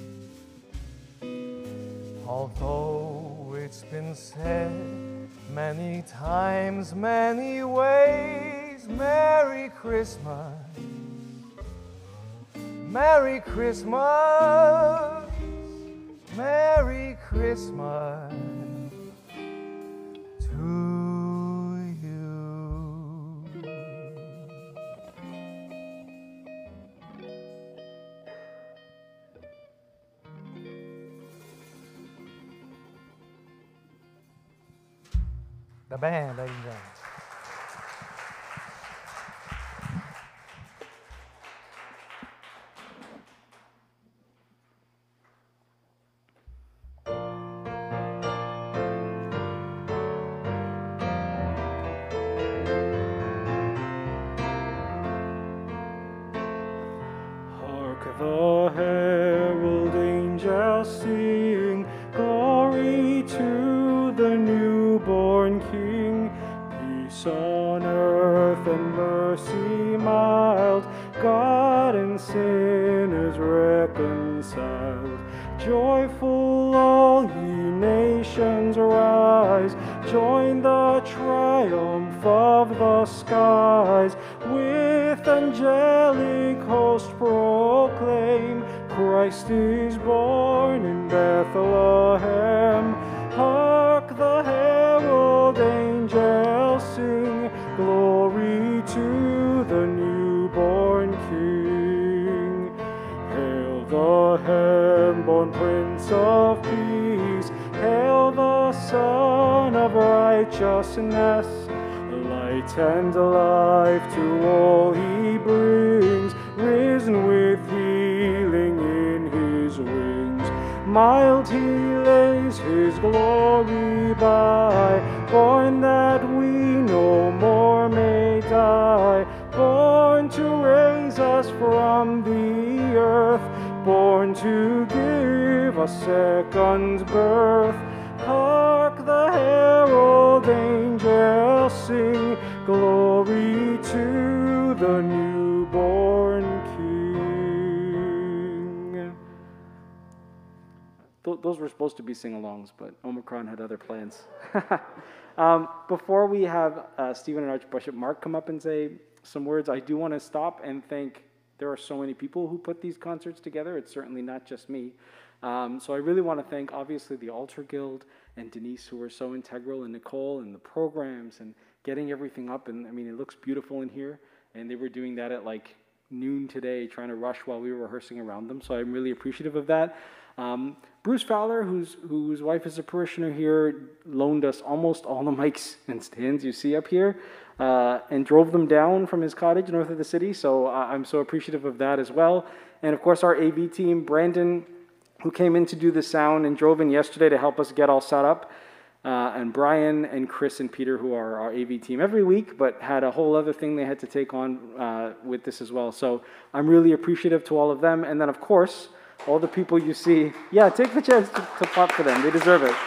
Although it's been said many times, many ways, Merry Christmas, Merry Christmas, Merry Christmas to you. The band, ladies and gentlemen. The herald angels sing, glory to the newborn King. Peace on earth and mercy mild, God and sinners reconciled. Joyful all ye nations rise, join the triumph of the skies. With angelic host proclaim, Christ is born in Bethlehem. Hark the herald angels sing, glory to the newborn King. Hail the heaven-born Prince of Peace, hail the Son of Righteousness. Light and life to all he brings, risen with healing in his wings. Mild he lays his glory by, born that we no more may die. Born to raise us from the earth, born to give us second birth. Hark the herald angels sing, glory to the newborn King. Those were supposed to be sing-alongs, but Omicron had other plans. Before we have Stephen and Archbishop Mark come up and say some words, I do want to stop and thank, there are so many people who put these concerts together. It's certainly not just me. So I really want to thank, obviously, the Altar Guild and Denise, who were so integral, and Nicole, and the programs, and getting everything up. And, I mean, it looks beautiful in here. And they were doing that at, like, noon today, trying to rush while we were rehearsing around them. So I'm really appreciative of that. Bruce Fowler, whose wife is a parishioner here, loaned us almost all the mics and stands you see up here, and drove them down from his cottage north of the city. So I'm so appreciative of that as well. And, of course, our AV team, Brandon, who came in to do the sound and drove in yesterday to help us get all set up, and Brian and Chris and Peter, who are our AV team every week, but had a whole other thing they had to take on with this as well. So I'm really appreciative to all of them. And then, of course, all the people you see, yeah, take the chance to clap for them. They deserve it.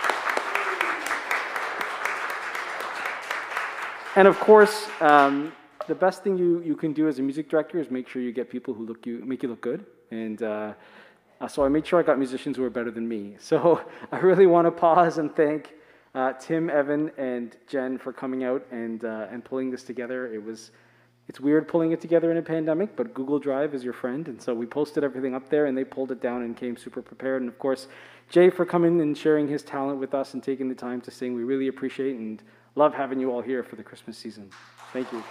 And, of course, the best thing you can do as a music director is make sure you get people who make you look good. And so I made sure I got musicians who are better than me. So I really want to pause and thank Tim, Evan, and Jen for coming out and pulling this together. It's weird pulling it together in a pandemic, but Google Drive is your friend. And so we posted everything up there, and they pulled it down and came super prepared. And, of course, Jay for coming and sharing his talent with us and taking the time to sing. We really appreciate and love having you all here for the Christmas season. Thank you.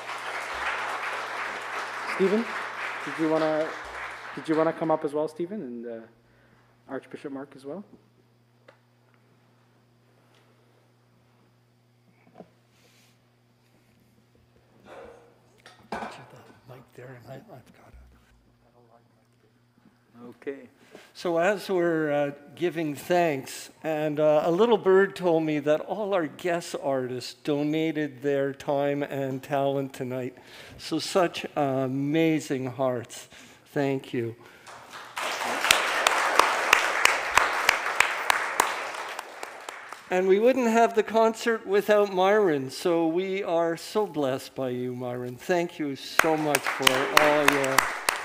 Stephen, did you want to come up as well, Stephen, and Archbishop Mark as well? There, and I've got it. Okay. So as we're giving thanks, and a little bird told me that all our guest artists donated their time and talent tonight. So such amazing hearts. Thank you. And we wouldn't have the concert without Myron, so we are so blessed by you, Myron. Thank you so much for all your...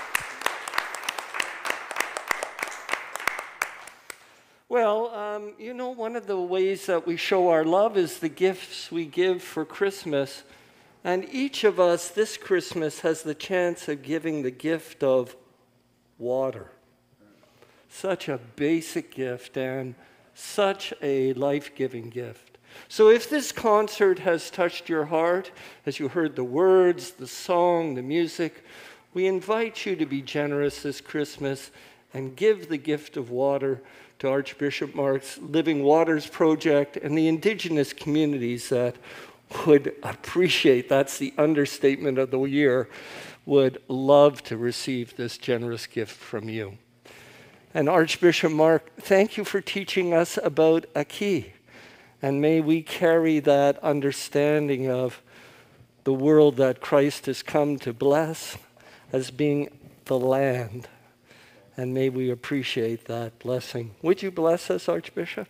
Well, you know, one of the ways that we show our love is the gifts we give for Christmas. And each of us this Christmas has the chance of giving the gift of water. Such a basic gift and such a life-giving gift. So if this concert has touched your heart, as you heard the words, the song, the music, we invite you to be generous this Christmas and give the gift of water to Archbishop Mark's Living Waters Project and the Indigenous communities that would appreciate, that's the understatement of the year, would love to receive this generous gift from you. And Archbishop Mark, thank you for teaching us about Aki. And may we carry that understanding of the world that Christ has come to bless as being the land. And may we appreciate that blessing. Would you bless us, Archbishop?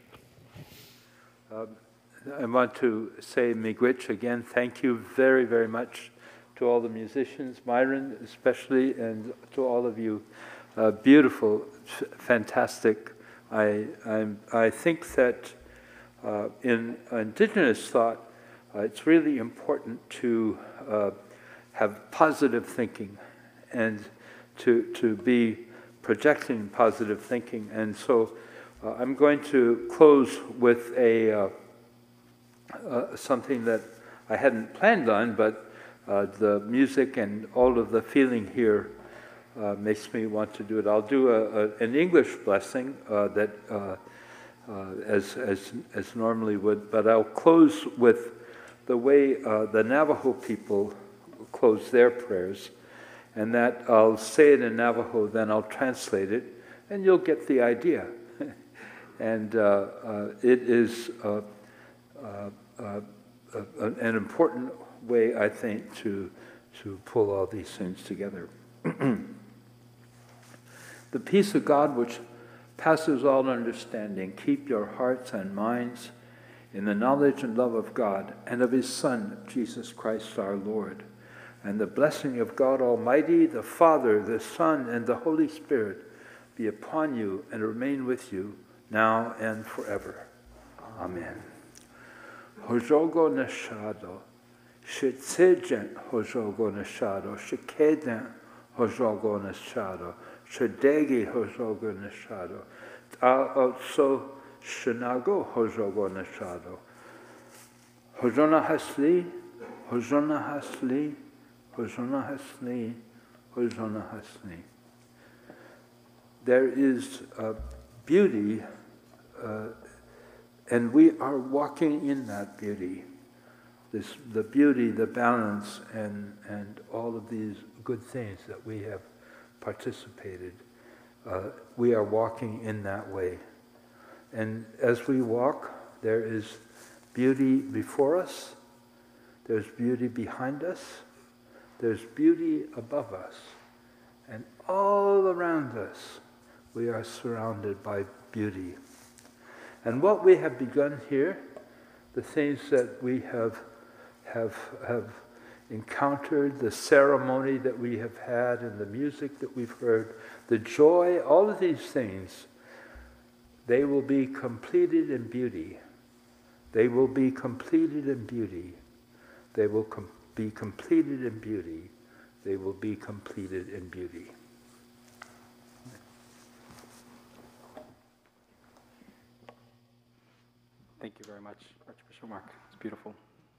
I want to say miigwech again. Thank you very, very much to all the musicians, Myron especially, and to all of you. Beautiful, fantastic. I think that in Indigenous thought, it's really important to have positive thinking and to be projecting positive thinking. And so I'm going to close with something that I hadn't planned on, but the music and all of the feeling here makes me want to do it. I'll do an English blessing that as normally would, but I'll close with the way the Navajo people close their prayers, and that I'll say it in Navajo, then I'll translate it, and you'll get the idea. And it is an important way, I think, to pull all these things together. The peace of God, which passes all understanding, keep your hearts and minds in the knowledge and love of God and of His Son, Jesus Christ our Lord. And the blessing of God Almighty, the Father, the Son, and the Holy Spirit be upon you and remain with you now and forever. Amen. Hojogo nashado, shitsejen hojogo nashado, shikeden hojogo nashado, shadegi hojogo nashado, also shinago hojogo nashado. Hojona hasli, hojona hasli, hojona hasli, hojona hasli. There is beauty, and we are walking in that beauty. The beauty, the balance, and all of these good things that we have participated. We are walking in that way. And as we walk, there is beauty before us, there's beauty behind us, there's beauty above us, and all around us we are surrounded by beauty. And what we have begun here, the things that we have encountered, the ceremony that we have had, and the music that we've heard, the joy, all of these things, they will be completed in beauty. They will be completed in beauty. They will be completed in beauty. They will be completed in beauty. Thank you very much, Archbishop Mark. It's beautiful.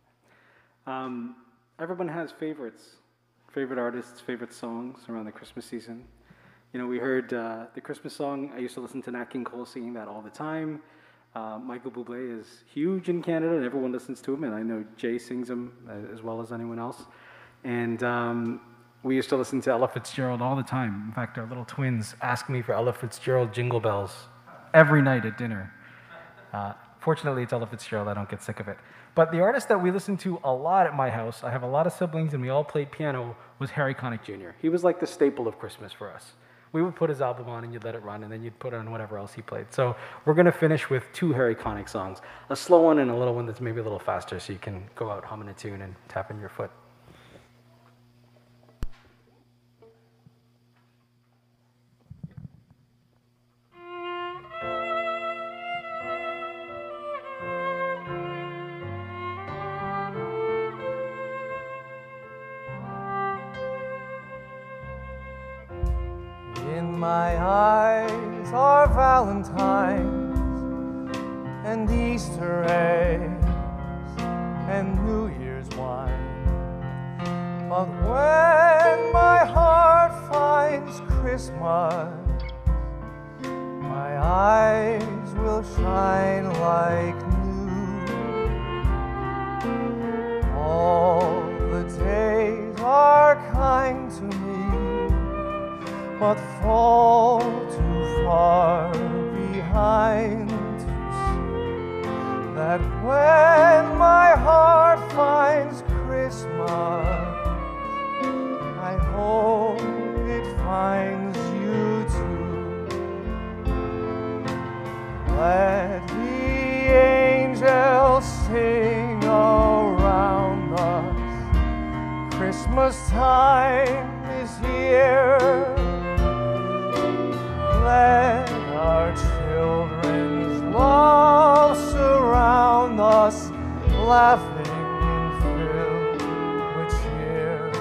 Everyone has favorites, favorite artists, favorite songs around the Christmas season. You know, we heard the Christmas song. I used to listen to Nat King Cole singing that all the time. Michael Bublé is huge in Canada, and everyone listens to him, and I know Jay sings him as well as anyone else. And we used to listen to Ella Fitzgerald all the time. In fact, our little twins ask me for Ella Fitzgerald Jingle Bells every night at dinner. Fortunately, it's Ella Fitzgerald. I don't get sick of it. But the artist that we listened to a lot at my house, I have a lot of siblings, and we all played piano, was Harry Connick Jr. He was like the staple of Christmas for us. We would put his album on, and you'd let it run, and then you'd put on whatever else he played. So we're going to finish with two Harry Connick songs, a slow one and a little one that's maybe a little faster, so you can go out humming a tune and tapping your foot. In my eyes are Valentine's and Easter eggs and New Year's wine. But when my heart finds Christmas, my eyes will shine like new. All the days are kind to me, but fall too far behind to see that when my heart finds Christmas, I hope it finds you too. Let the angels sing around us. Christmas time is here. Let our children's love surround us, laughing and filled with cheer.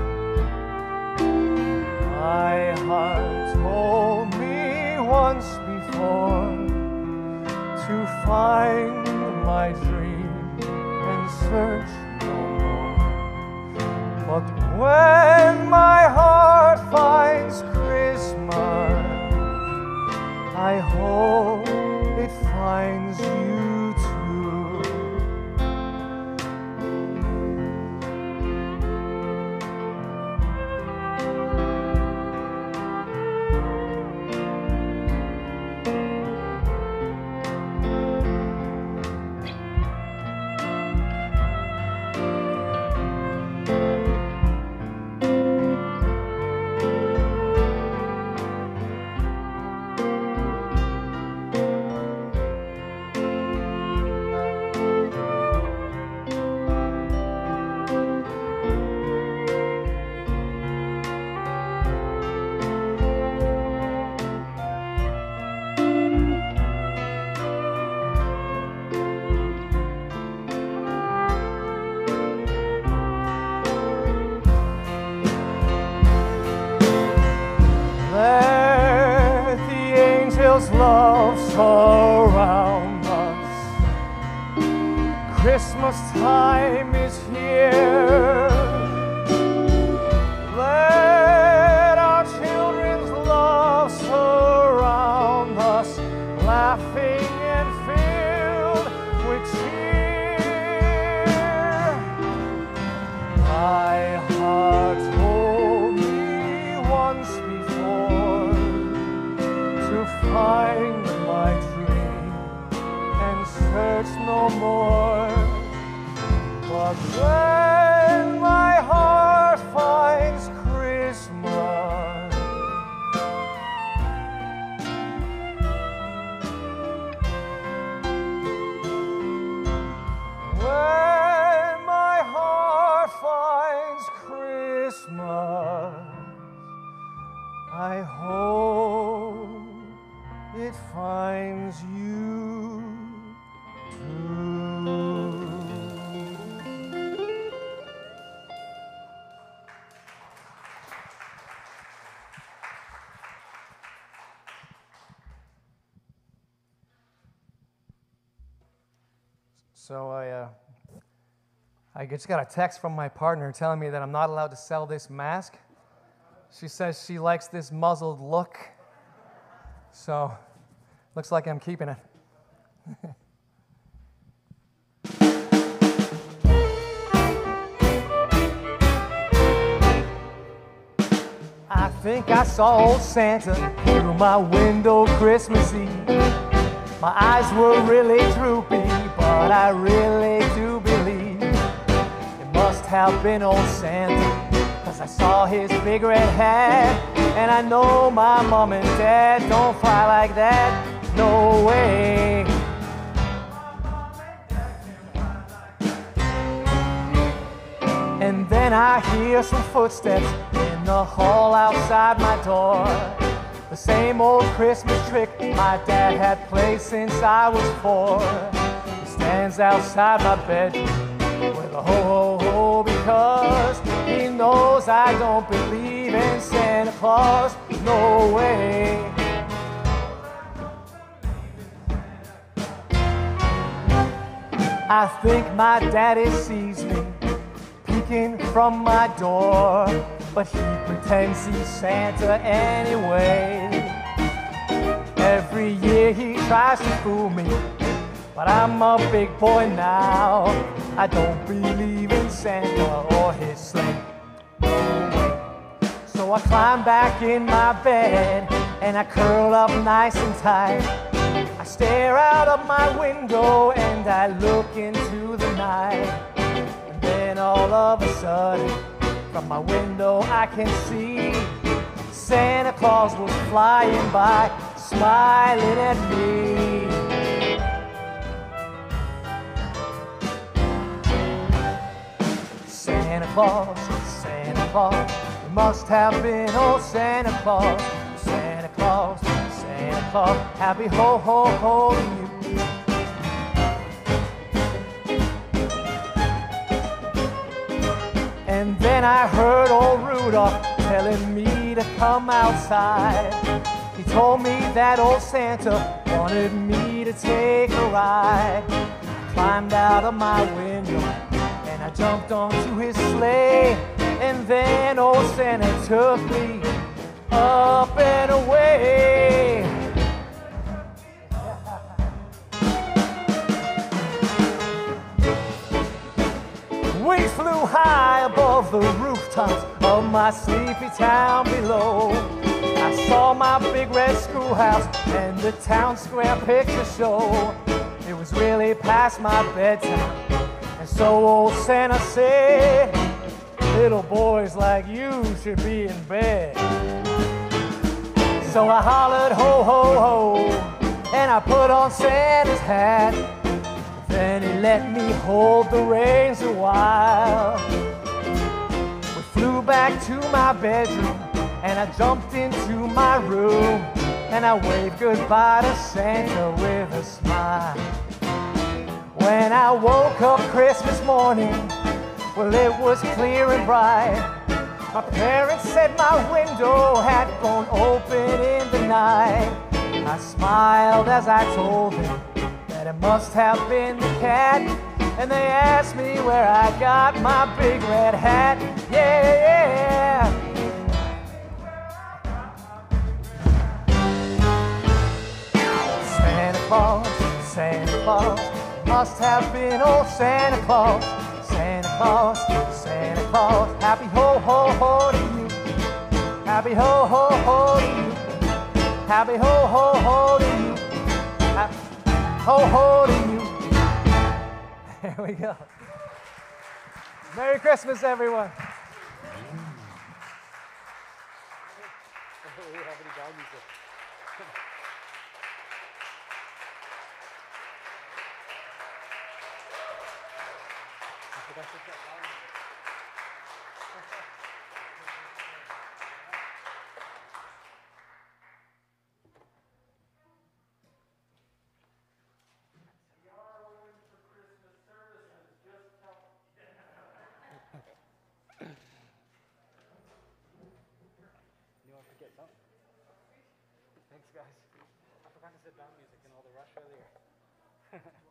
My heart told me once before to find my dream and search no more. But when my heart finds Christmas, I hope it finds you too. Love surround us. Christmas time is here. Let our children's love surround us, laughing and filled with cheer. My heart told me once before to find my dream and search no more. But when my heart finds Christmas, when my heart finds Christmas, I hope it finds you too. So I just got a text from my partner telling me that I'm not allowed to sell this mask. She says she likes this muzzled look. So, looks like I'm keeping it. I think I saw old Santa through my window Christmas Eve. My eyes were really droopy, but I really do believe it must have been old Santa, 'cause I saw his big red hat, and I know my mom and dad don't fly like that, no way. And then I hear some footsteps in the hall outside my door. The same old Christmas trick my dad had played since I was 4. He stands outside my bedroom with a ho ho ho, because he knows I don't believe in Santa Claus. no way. I think my daddy sees me peeking from my door, but he pretends he's Santa anyway. Every year he tries to fool me, but I'm a big boy now. I don't believe in Santa or his sleigh. No way. So I climb back in my bed and I curl up nice and tight. I stare out of my window and I look into the night. And then all of a sudden, from my window I can see Santa Claus was flying by, smiling at me. Santa Claus, Santa Claus, it must have been old Santa Claus. Santa Claus, Santa Claus, happy ho ho ho to you. And then I heard old Rudolph telling me to come outside. He told me that old Santa wanted me to take a ride. I climbed out of my window and I jumped onto his sleigh. And then old Santa took me up and away. We flew high above the rooftops of my sleepy town below. I saw my big red schoolhouse and the town square picture show. It was really past my bedtime, and so old Santa said, little boys like you should be in bed. So I hollered ho ho ho, and I put on Santa's hat. Then he let me hold the reins a while. We flew back to my bedroom and I jumped into my room and I waved goodbye to Santa with a smile. When I woke up Christmas morning, well, it was clear and bright. My parents said my window had blown open in the night. I smiled as I told them that it must have been the cat, and they asked me where I got my big red hat. Yeah, Santa Claus, Santa Claus, must have been old Santa Claus. Santa Claus, Santa Claus, happy ho ho ho to you. Happy ho ho ho to you. Happy ho ho ho to you. Happy ho ho to you. There we go. Merry Christmas, everyone. Thanks, guys. I forgot to sit down music in all the rush earlier.